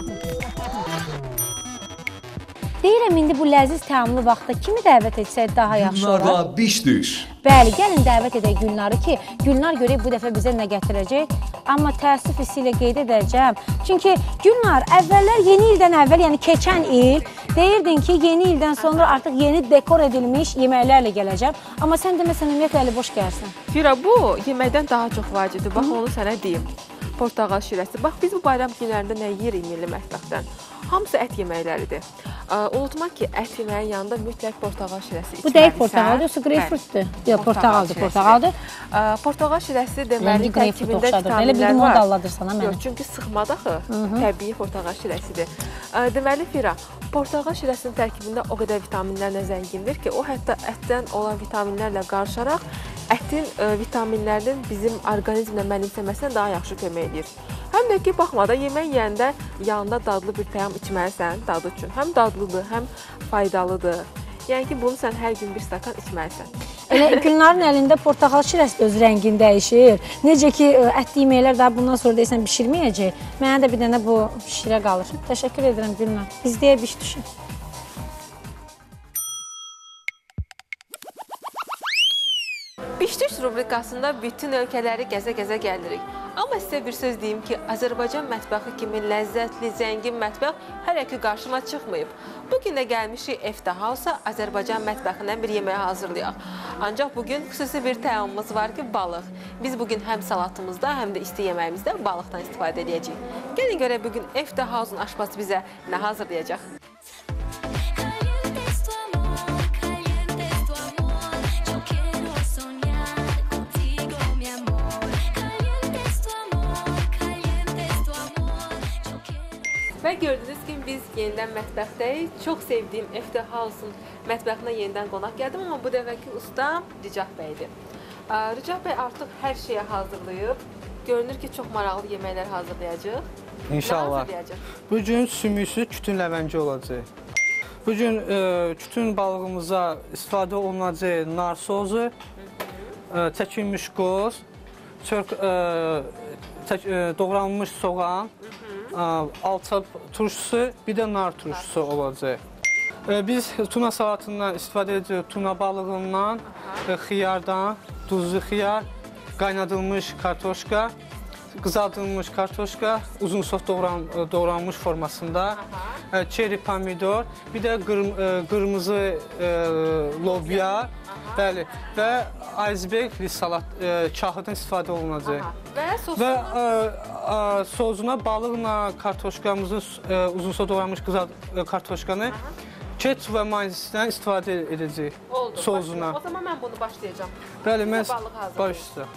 Deyirəm, indi bu ləziz təamlı vaxtda kimi dəvət etsək daha yaxşı olar? Gülnara bişdir. Bəli, gəlin dəvət edək Gülnarı ki, Gülnar görək bu dəfə bizə nə gətirəcək. Amma təəssüf hissi ilə qeyd edəcəm. Çünki Gülnar, əvvəllər yeni ildən əvvəl, yəni keçən il deyirdin ki, yeni ildən sonra artıq yeni dekor edilmiş yeməklərlə gələcəm. Amma sən deməsən, ümumiyyətlə əli boş gəlsən. Fira, bu yeməkdən daha çox vacibdir. Bax, onu sənə deyim. Portağal şirəsi. Bax, biz bu bayram günlərində nə yeyirik milli mətbəxdən? Hamısı ət yeməkləridir. Unutma ki, ət yeməyin yanında mütləq portağal şirəsi içməlisən. Bu dəqiq portağaldır, yoxsa greyfrutdur? Yox, portağaldır. Portağal şirəsi deməli tərkibində elə vitaminlər bildim var. onu da alladırsan ha mənə. Yox, çünki sıxmada təbii portağal şirəsidir. Deməli, Fira, portağal şirəsinin tərkibində o qədər vitaminlərlə zəngindir ki, o hətta ətdən olan vitaminlərlə qarışaraq ətin vitaminlərinin bizim orqanizmlə mənimsəməsinə daha yaxşı kömək edir. Həm də ki, baxma da, yemək yeyəndə yanında dadlı bir təam içməlisən, dadı üçün. Həm dadlıdır, həm faydalıdır. Yəni ki, bunu sən hər gün bir stakan içməlisən. Elə Gülnarın əlində portağal şirəsi də öz rəngini dəyişir. Necə ki, ətli yeməklər daha bundan sonra deyəsən bişirməyəcək. Mənə də bir dənə bu şirə qalır. Təşəkkür edirəm Gülnar. Biz deyə biş düşün. Bişdiş rubrikasında bütün ölkələri gəzə-gəzə gəlirik. Amma sizə bir söz deyim ki, Azərbaycan mətbəxi kimi ləzzətli, zəngin mətbəx hələ ki qarşıma çıxmayıb. Bugün də gəlmişik Efta House-a Azərbaycan mətbəxindən bir yemək hazırlayaq. Ancaq bugün xüsusi bir təamımız var ki, balıq. Biz bugün həm salatımızda, həm də isti yeməyimizdə balıqdan istifadə edəcəyik. Gəlin görək bugün Efta House-un aşpazı bizə nə hazırlayacaq. Və gördünüz ki, biz yenidən mətbəxdəyik. Çox sevdiyim Efta House-un mətbəxinə yenidən qonaq gəldim, amma bu dəfəki ustam Ricah bəydir. Ricah bəy artıq hər şeyi hazırlayıb. Görünür ki, çox maraqlı yeməklər hazırlayacaq. İnşallah. Nə hazırlayacaq? Bugün sümüksüz kütün ləvəngi olacaq. Bugün kütün balığımıza istifadə olunacaq nar sosu, çəkilmiş qoz, doğranmış soğan, alça turşusu, bir də nar turşusu olacaq. Biz tuna salatından istifadə edirik, tuna balığından, xiyardan, duzlu xiyar, qaynadılmış kartoşka, qızardılmış kartoşka, uzun sos doğranmış formasında, çeri pomidor, bir də qırmızı lobya, bəli, və icebergli salat kahıdan istifadə olunacaq. Və sozuna balıqla kartoşkamızın uzun sos doğranmış kartoşkanı ketçup və mayonezdən istifadə edəcək sozuna. O zaman mən bunu başlayacağım. Bəli, mən başlayacağım.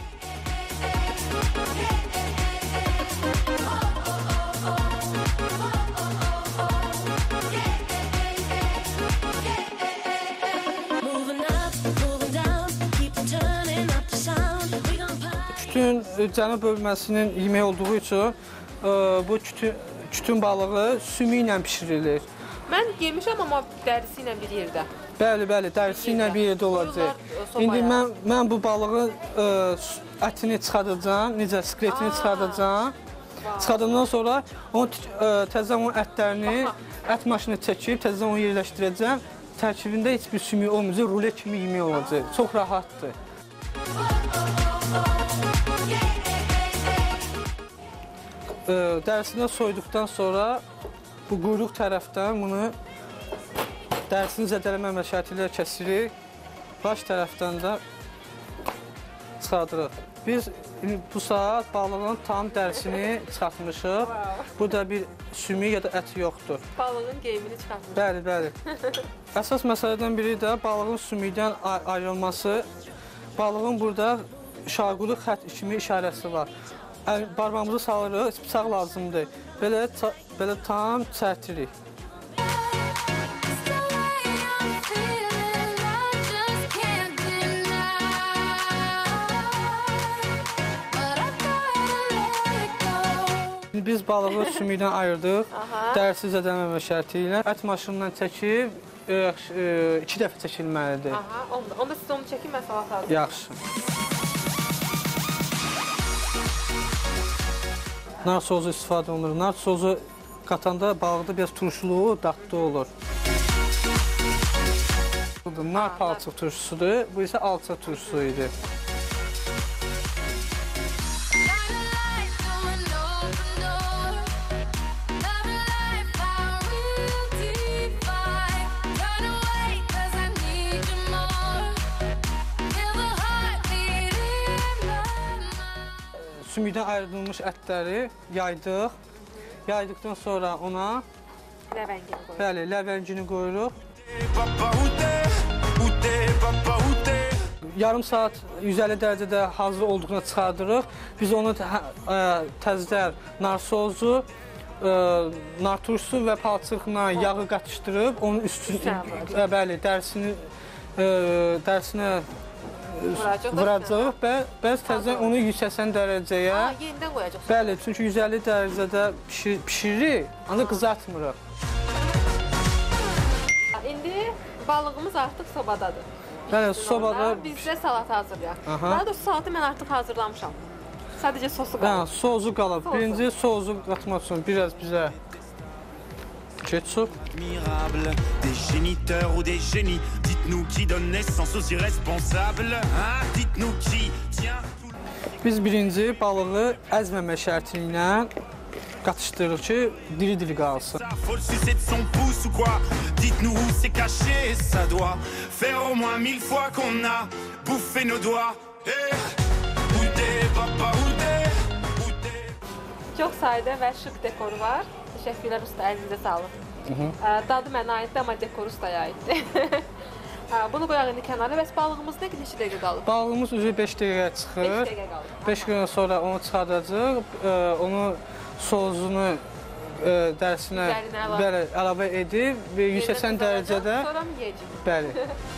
Kütün cənub bölməsinin yeməyi olduğu üçün bu kütün balığı sümü ilə bişirilir. Mən yemişəm, amma dərisi ilə bir yerdə. Bəli, bəli, dərisi ilə bir yerdə olacaq. İndi mən bu balığın ətini çıxardacağım, necə skletini çıxardacağım. Çıxardandan sonra təzədən onun ətlərini ət maşını çəkib, təzədən onu yerləşdirəcəm. Tərkibində heç bir sümük olmayacaq, rulet kimi yemək olacaq. Çox rahatdır. Dərisini soyduqdan sonra bu quyruq tərəfdən bunu dərisini zədələmə şərti ilə kəsirik. Baş tərəfdən də çıxardırıq. Biz bu saat balığın tam dərisini çıxartmışıq. Burada bir sümük ya da ət yoxdur. Balığın geyimini çıxartmışıq. Bəli, bəli. Əsas məsələdən biri də balığın sümükdən ayrılması. Balığın burada şaqulu xətt kimi işarəsi var. Barmağımızı salırıq, bıçaq lazımdır. Belə tam çərtirik. Biz balığı sümükdən ayırdıq, dərsi zədələmə şərti ilə. Ət maşınından çəkib 2 dəfə çəkilməlidir. Onda siz onu çəkin, mən salat hazırlayım. Yaxşı. Nar sosu istifadə olunur. Nar sosu qatanda balıqda biraz turşuluğu, dadlı olur. Nar palçıq turşusudur, bu isə alça turşusu idi. Sümükdən ayrılmış ətləri yaydıq. Yaydıqdan sonra ona ləvəngini qoyuruq. Yarım saat 150 dərəcədə hazır olduğuna çıxardırıq. Biz onu təzədən nar sosu, nar turşusu və palçıqla yağı qatışdırıb onun üstünə dərsinə vuracaq və bəzi təzədən onu 180 dərəcəyə yenidən qoyacaq. Bəli, çünki 150 dərəcədə pişiririk, ancaq qızartmırıq. İndi balığımız artıq sobadadır. Bəli, sobada biz də salat hazırlayaq. Daha doğrusu salatı mən artıq hazırlamışam. Sadəcə sosu qalıb. Sosu qalıb. Birinci sosu qatmaq üçün biraz bizə ketçup. Admirable, des géniteurs ou des génies. Dites-nous qui donne naissance aux irresponsables. Hein? Dites-nous qui tient tout. Biz birinci balığı əzməmə şərti ilə qatışdırırıq ki, diri-diri qalsın. Ça faut le sucer de son pouce ou quoi? Dites-nous où c'est caché, ça doit faire au moins 1000 fois qu'on a bouffé nos doigts. Hey, où t'es, papa, où t'es? Çox sayda və şık dekoru var. Təşəkkürlər usta, əlinizə sağlıq. Dadı mənə aiddir, amma dekor ustaya aiddir. Bunu qoyaq indi kənara. Bəs balığımız neçə dəqiqə qalıb? Balığımız üzü 5 dəqiqəyə çıxır. 5 dəqiqə qalıb. 5 gün sonra onu çıxardacaq. Onu sosunu dərsinə əlavə edib 180 dərəcədə. Sonra mı yeyəcək? Bəli.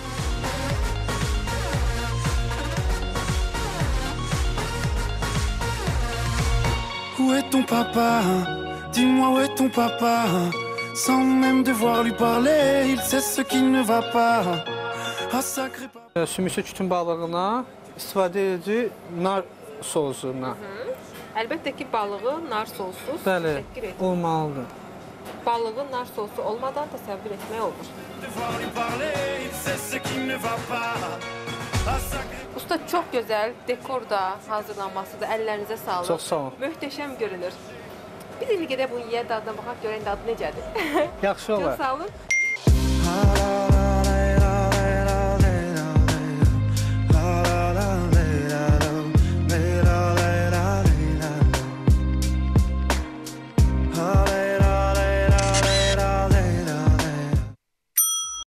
Où est ton papa? Dis-moi où est ton papa? Sans même devoir lui parler, il sait ce qui ne va pas. Ah sacré papa. Sümüksü kütün balığına istifadə edici nar sosundan. Əlbəttə ki, balığı nar sosuz Bəli, təşəkkür edir. olmalıdır. Balığı nar sosu olmadan təsəvvür etmək olur. Devoir lui parler, il sait ce qui ne va pas. Ah sacré. Usta çox gözəl dekor da hazırlanmasıdır. Əllərinizə sağlıq. Çox sağ ol. Möhtəşəm görünür. Biz indi gedək bunu yeyə dadına baxaq, görək dadı necədir. Yaxşı olar. Çox sağ olun.